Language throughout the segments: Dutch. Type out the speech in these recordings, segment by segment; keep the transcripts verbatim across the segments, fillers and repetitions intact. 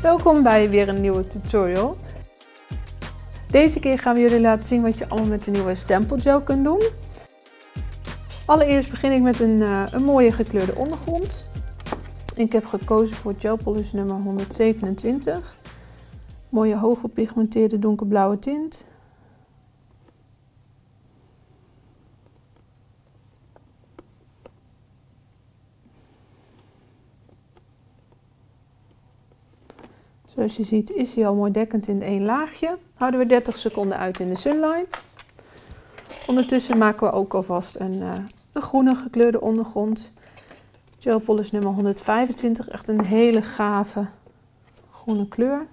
Welkom bij weer een nieuwe tutorial. Deze keer gaan we jullie laten zien wat je allemaal met de nieuwe stempelgel kunt doen. Allereerst begin ik met een, uh, een mooie gekleurde ondergrond. Ik heb gekozen voor gel polish nummer honderdzevenentwintig. Mooie hooggepigmenteerde donkerblauwe tint. Zoals je ziet is hij al mooi dekkend in één laagje. Houden we dertig seconden uit in de sunlight. Ondertussen maken we ook alvast een, uh, een groene gekleurde ondergrond. Gel polish nummer honderdvijfentwintig, echt een hele gave groene kleur.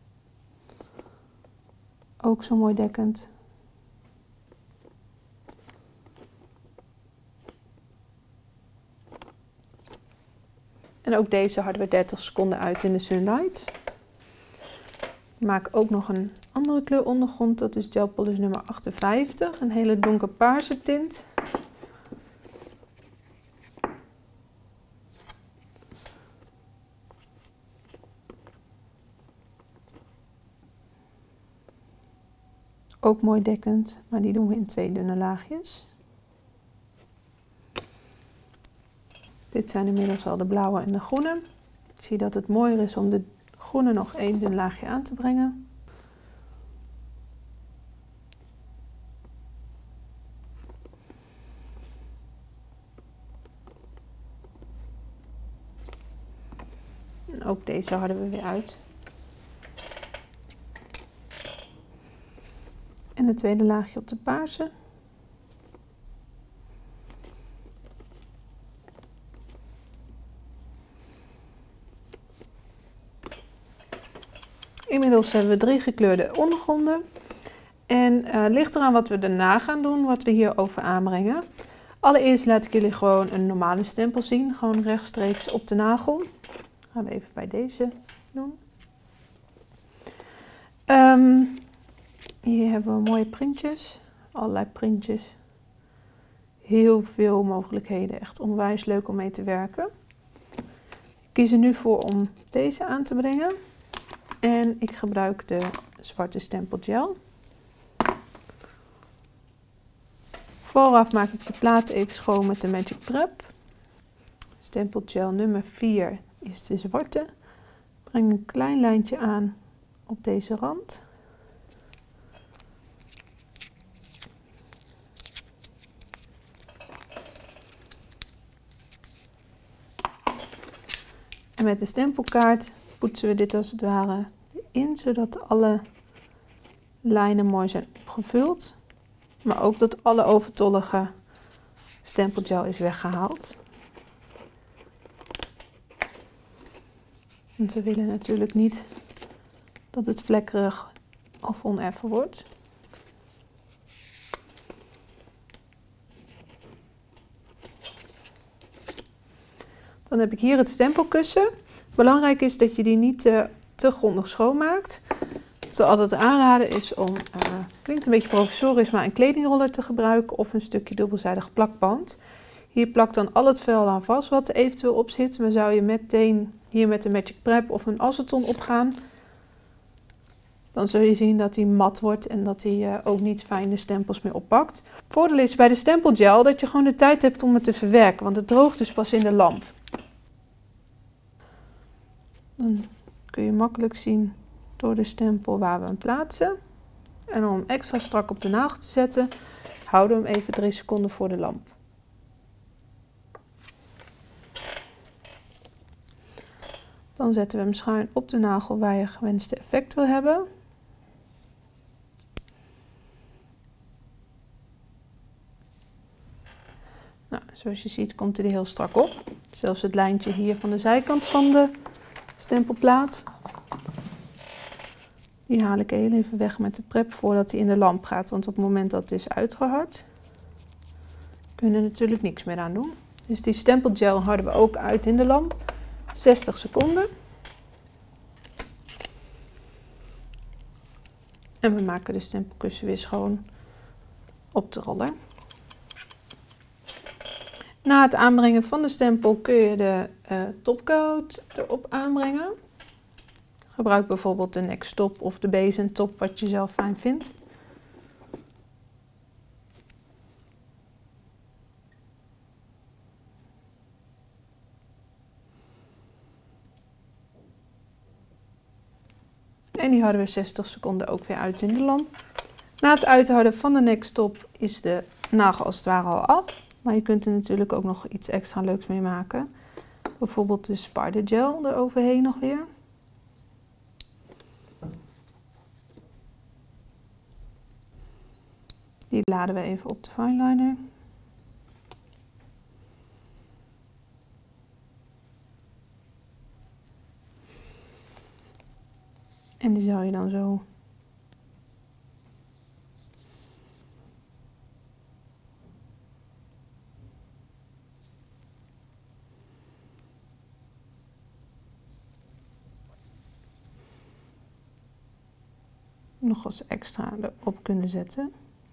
Ook zo mooi dekkend. En ook deze houden we dertig seconden uit in de sunlight. Ik maak ook nog een andere kleur ondergrond, dat is gel polish nummer achtenvijftig, een hele donkerpaarse tint. Ook mooi dekkend, maar die doen we in twee dunne laagjes. Dit zijn inmiddels al de blauwe en de groene. Ik zie dat het mooier is om de groene nog één dun laagje aan te brengen. En ook deze houden we weer uit. En het tweede laagje op de paarse. Inmiddels hebben we drie gekleurde ondergronden. En uh, ligt eraan wat we daarna gaan doen, wat we hierover aanbrengen. Allereerst laat ik jullie gewoon een normale stempel zien. Gewoon rechtstreeks op de nagel. Gaan we even bij deze doen. Um, hier hebben we mooie printjes. Allerlei printjes. Heel veel mogelijkheden. Echt onwijs leuk om mee te werken. Ik kies er nu voor om deze aan te brengen. En ik gebruik de zwarte stempelgel. Vooraf maak ik de plaat even schoon met de Magic Prep. Stempelgel nummer vier is de zwarte. Breng een klein lijntje aan op deze rand. En met de stempelkaart poetsen we dit als het ware in, zodat alle lijnen mooi zijn opgevuld. Maar ook dat alle overtollige stempelgel is weggehaald. Want we willen natuurlijk niet dat het vlekkerig of oneffen wordt. Dan heb ik hier het stempelkussen. Belangrijk is dat je die niet te, te grondig schoonmaakt. Zoals het aanraden is om, uh, klinkt een beetje professorisch, maar een kledingroller te gebruiken of een stukje dubbelzijdig plakband. Hier plakt dan al het vuil aan vast wat er eventueel op zit. Maar zou je meteen hier met de Magic Prep of een aceton opgaan, dan zul je zien dat hij mat wordt en dat hij uh, ook niet fijne stempels meer oppakt. Voordeel is bij de stempelgel dat je gewoon de tijd hebt om het te verwerken, want het droogt dus pas in de lamp. Dan kun je makkelijk zien door de stempel waar we hem plaatsen. En om hem extra strak op de nagel te zetten, houden we hem even drie seconden voor de lamp. Dan zetten we hem schuin op de nagel waar je gewenste effect wil hebben. Nou, zoals je ziet komt hij er heel strak op. Zelfs het lijntje hier van de zijkant van de stempelplaat. Die haal ik heel even weg met de prep voordat hij in de lamp gaat. Want op het moment dat het is uitgehard, kun je er natuurlijk niks meer aan doen. Dus die stempelgel harden we ook uit in de lamp. zestig seconden. En we maken de stempelkussen weer schoon op de roller. Na het aanbrengen van de stempel kun je de uh, topcoat erop aanbrengen. Gebruik bijvoorbeeld de next top of de base top, wat je zelf fijn vindt. En die houden we zestig seconden ook weer uit in de lamp. Na het uithouden van de next top is de nagel als het ware al af. Maar je kunt er natuurlijk ook nog iets extra leuks mee maken. Bijvoorbeeld de spider gel eroverheen nog weer. Die laden we even op de fineliner. En die zou je dan zo nog als extra erop kunnen zetten.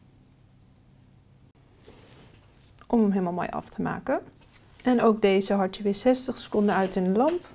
Om hem helemaal mooi af te maken. En ook deze houd je weer zestig seconden uit in de lamp.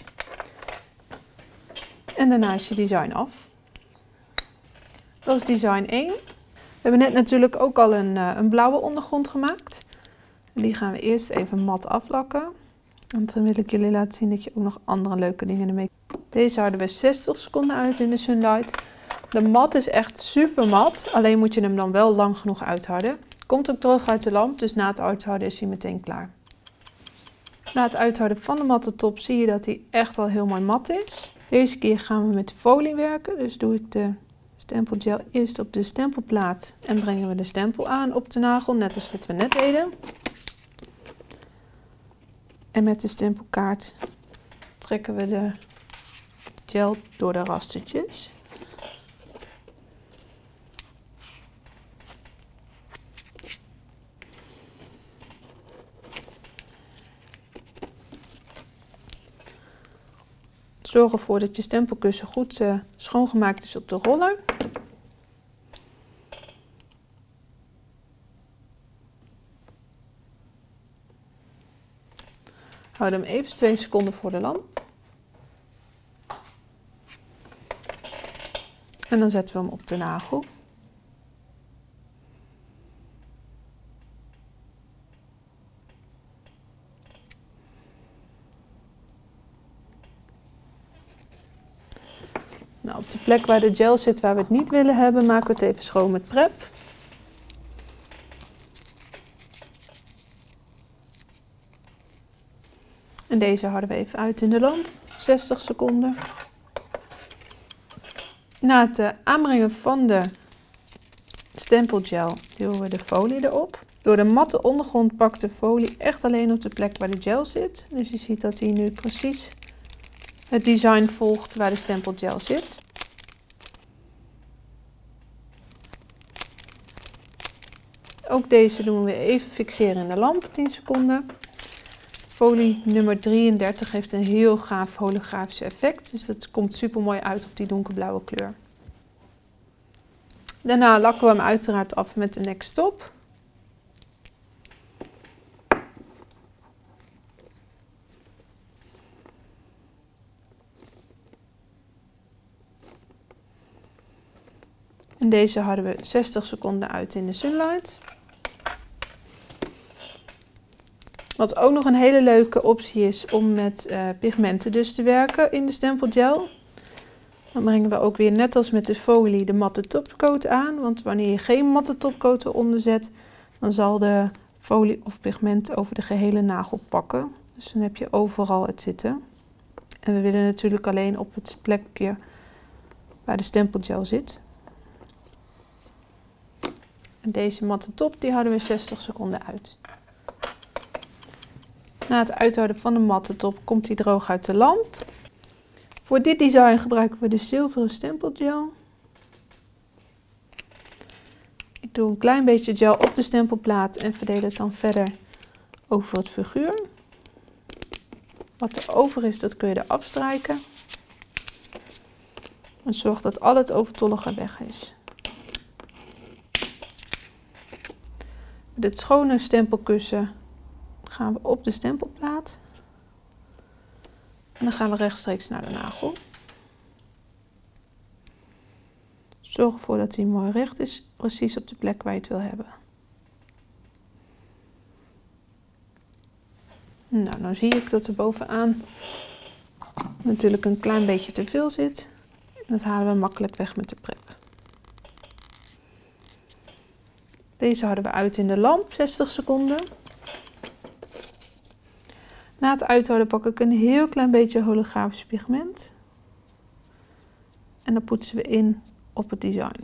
En daarna is je design af. Dat is design één. We hebben net natuurlijk ook al een, uh, een blauwe ondergrond gemaakt. En die gaan we eerst even mat aflakken. Want dan wil ik jullie laten zien dat je ook nog andere leuke dingen ermee kan. Deze houden we zestig seconden uit in de sunlight. De mat is echt super mat, alleen moet je hem dan wel lang genoeg uithouden. Komt ook droog uit de lamp, dus na het uithouden is hij meteen klaar. Na het uithouden van de matte top zie je dat hij echt al heel mooi mat is. Deze keer gaan we met folie werken, dus doe ik de stempelgel eerst op de stempelplaat en brengen we de stempel aan op de nagel, net als dat we net deden. En met de stempelkaart trekken we de gel door de rastertjes. Zorg ervoor dat je stempelkussen goed uh, schoongemaakt is op de roller. Houd hem even twee seconden voor de lamp. En dan zetten we hem op de nagel. Nou, op de plek waar de gel zit waar we het niet willen hebben, maken we het even schoon met prep. En deze houden we even uit in de lamp, zestig seconden. Na het uh, aanbrengen van de stempelgel duwen we de folie erop. Door de matte ondergrond pakt de folie echt alleen op de plek waar de gel zit. Dus je ziet dat hij nu precies het design volgt waar de stempelgel zit. Ook deze doen we weer even fixeren in de lamp, tien seconden. Folie nummer drieëndertig heeft een heel gaaf holografisch effect. Dus dat komt super mooi uit op die donkerblauwe kleur. Daarna lakken we hem uiteraard af met de next top. En deze houden we zestig seconden uit in de sunlight. Wat ook nog een hele leuke optie is om met uh, pigmenten dus te werken in de stempelgel. Dan brengen we ook weer net als met de folie de matte topcoat aan. Want wanneer je geen matte topcoat eronder zet, dan zal de folie of pigment over de gehele nagel pakken. Dus dan heb je overal het zitten. En we willen natuurlijk alleen op het plekje waar de stempelgel zit. En deze matte top die houden we zestig seconden uit. Na het uithouden van de matte top komt hij droog uit de lamp. Voor dit design gebruiken we de zilveren stempelgel. Ik doe een klein beetje gel op de stempelplaat en verdeel het dan verder over het figuur. Wat er over is, dat kun je eraf strijken. En zorg dat al het overtollige weg is. Met het schone stempelkussen gaan we op de stempelplaat. En dan gaan we rechtstreeks naar de nagel. Zorg ervoor dat hij mooi recht is, precies op de plek waar je het wil hebben. Nou, dan zie ik dat er bovenaan natuurlijk een klein beetje te veel zit. Dat halen we makkelijk weg met de prep. Deze houden we uit in de lamp, zestig seconden. Na het uithouden pak ik een heel klein beetje holografisch pigment. En dan poetsen we in op het design.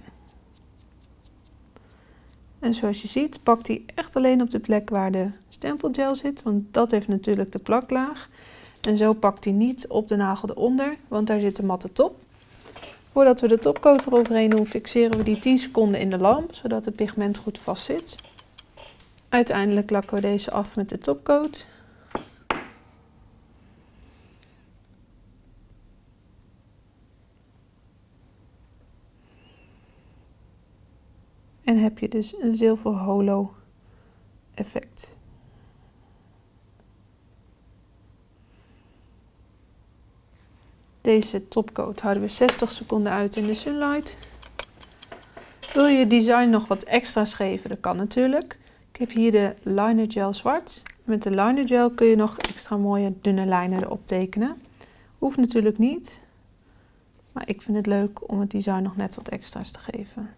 En zoals je ziet pakt hij echt alleen op de plek waar de stempelgel zit, want dat heeft natuurlijk de plaklaag. En zo pakt hij niet op de nagel eronder, want daar zit de matte top. Voordat we de topcoat eroverheen doen, fixeren we die tien seconden in de lamp, zodat het pigment goed vast zit. Uiteindelijk lakken we deze af met de topcoat. En heb je dus een zilver holo effect. Deze topcoat houden we zestig seconden uit in de sunlight. Wil je je design nog wat extra's geven? Dat kan natuurlijk. Ik heb hier de liner gel zwart. Met de liner gel kun je nog extra mooie dunne lijnen erop tekenen. Hoeft natuurlijk niet. Maar ik vind het leuk om het design nog net wat extra's te geven.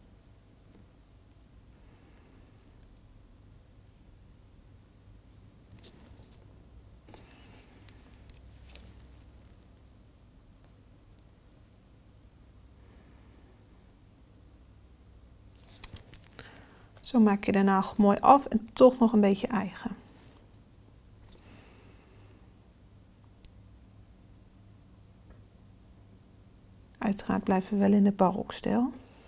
Zo maak je de nagel mooi af en toch nog een beetje eigen. Uiteraard blijven we wel in de barokstijl.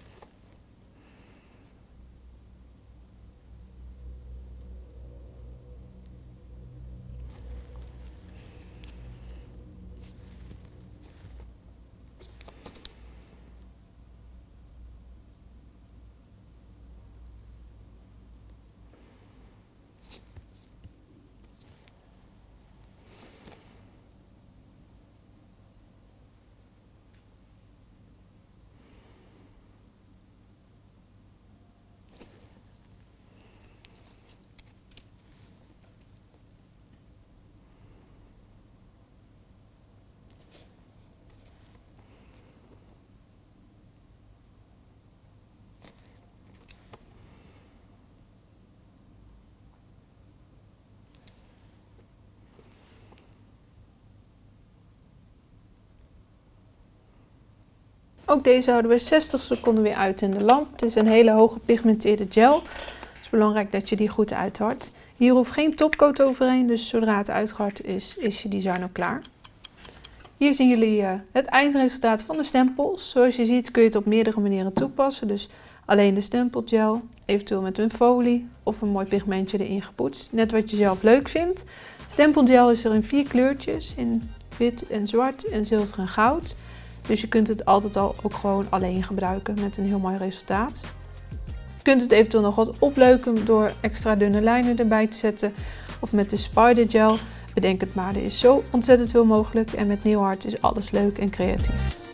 Ook deze houden we zestig seconden weer uit in de lamp. Het is een hele hoge pigmenteerde gel. Het is belangrijk dat je die goed uithart. Hier hoeft geen topcoat overheen, dus zodra het uitgehard is, is je design ook klaar. Hier zien jullie uh, het eindresultaat van de stempels. Zoals je ziet kun je het op meerdere manieren toepassen. Dus alleen de stempelgel, eventueel met een folie of een mooi pigmentje erin gepoetst. Net wat je zelf leuk vindt. Stempelgel is er in vier kleurtjes, in wit en zwart en zilver en goud. Dus je kunt het altijd al ook gewoon alleen gebruiken met een heel mooi resultaat. Je kunt het eventueel nog wat opleuken door extra dunne lijnen erbij te zetten. Of met de spider gel. Bedenk het maar, er is zo ontzettend veel mogelijk. En met Nail Art is alles leuk en creatief.